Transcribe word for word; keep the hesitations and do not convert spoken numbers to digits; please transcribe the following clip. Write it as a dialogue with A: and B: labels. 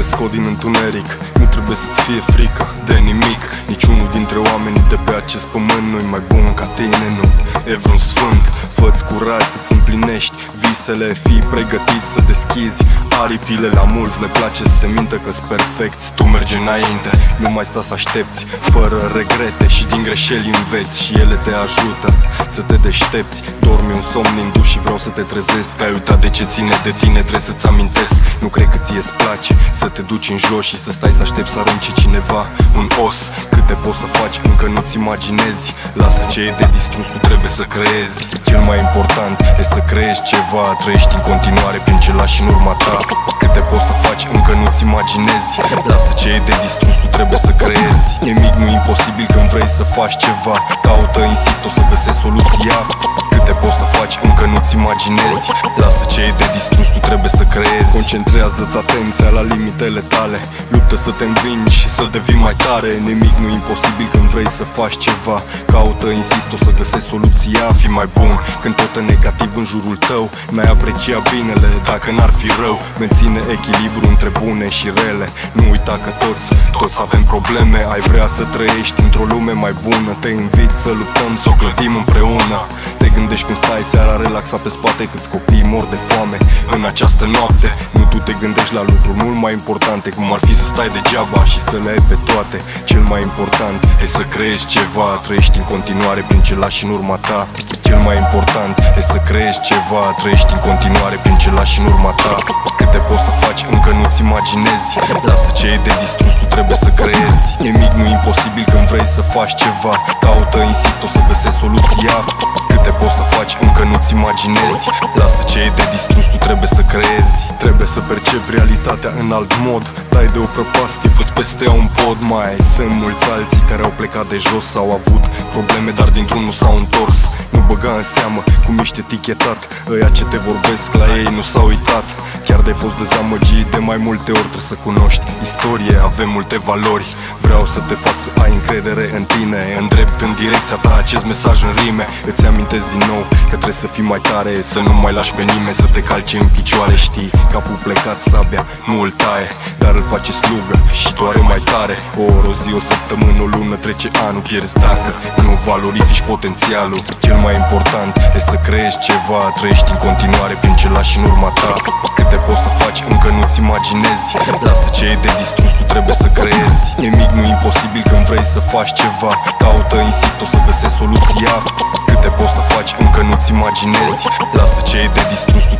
A: te scot din întuneric. Nu trebuie să-ți fie frică de nimic. Niciunul dintre oamenii de pe acest pământ nu-i mai bun ca tine, nu e vreun sfânt. Fă-ți curaj să-ți împlinești visele, fii pregătit să deschizi aripile. La mulți le place să se mintă că-s perfecți, tu mergi înainte, nu mai sta să aștepți. Fără regrete și din greșeli înveți și ele te ajută să te deștepți. Dormi un somn indus și vreau să te trezesc. Ai uitat de ce ține de tine, trebuie să-ți amintesc. Nu cred că ție-ți place să te duci în jos și să stai să aștepți să arunce cineva un os. Câte poți să faci, încă nu-ți imaginezi. Lasă ce e de distrus, tu trebuie să creezi. Cel mai important e să creezi ceva. Trăiești în continuare prin ce lași în urma ta. Câte poți să faci, încă nu-ți imaginezi. Lasă ce e de distrus, tu trebuie să creezi. Nimic nu e imposibil când vrei să faci ceva. Caută, insist, o să găsești soluția. Câte poți să faci, încă nu-ți imaginezi. Lasă ce e de distrus, tu trebuie să creezi. Concentrează-ți atenția la limitele tale. Luptă să te învingi și să devii mai tare. Nimic nu e imposibil când vrei să faci ceva. Caută, insist, o să găsești soluția. Fii mai bun când tot e negativ în jurul tău. N-ai aprecia binele dacă n-ar fi rău. Menține echilibru între bune și rele. Nu uita că toți, toți avem probleme. Ai vrea să trăiești într-o lume mai bună. Te invit să luptăm, să o clădim împreună. Te gândești când stai seara relaxat pe spate, câți copii mor de foame în această noapte. Nu tu te gândești la lucruri mult mai importante, cum ar fi să stai degeaba și să le ai pe toate. Cel mai important e să creezi ceva. Trăiești în continuare prin ce lași în urma ta. Cel mai important e să creezi ceva. Trăiești în continuare prin ce lași în urma ta. Câte poți să faci, încă nu-ți imaginezi. Lasă ce e de distrus, tu trebuie să creezi. Nimic nu e imposibil când vrei să faci ceva. Caută, insist, o să găsești soluția. Câte poți să faci, încă nu-ți imaginezi. Lasă ce e de distrus, tu trebuie să creezi. Trebuie să percepi realitatea în alt mod. Dai de o prăpastie, fă-ți peste ea un pod. Mai sunt mulți alții care au plecat de jos, au avut probleme, dar dintr-un nu s-au întors. Nu băga în seamă cum ești etichetat. Ăia ce te vorbesc, la ei nu s-au uitat. Chiar de fost dezamăgit de mai multe ori, trebuie să cunoști istorie, avem multe valori. Vreau să te fac să ai încredere în tine. Îndrept în direcția ta acest mesaj în rime. Îți amintesc din nou că trebuie să fii mai tare. Să nu mai lași pe nimeni să te calce în picioare. Știi, capul plecat, sabia nu îl taie, dar îl face slugă și doare mai tare. O oră, o zi, o săptămână, o lună, trece anul, pierzi dacă nu valorifici potențialul. Cel mai important e să creezi ceva. Trăiești în continuare prin ce lași în urma ta. Câte poți să faci, încă nu-ți imaginezi. Lasă ce e de distrus, tu trebuie să creezi. Nimic nu e imposibil când vrei să faci ceva. Caută, insist, o să găsești soluția. Câte poți să faci, încă nu-ți imaginezi. Lasă ce e de distrus,